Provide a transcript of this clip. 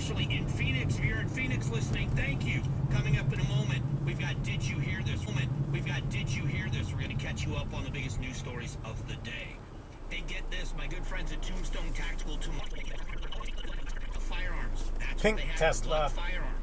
actually in Phoenix. If you're in Phoenix listening, thank you. Coming up in a moment, we've got Did You Hear This? Did You Hear This? We're going to catch you up on the biggest news stories of the day. Hey, get this, my good friends at Tombstone Tactical Firearms. That's Pink what they have. Tesla. Firearms.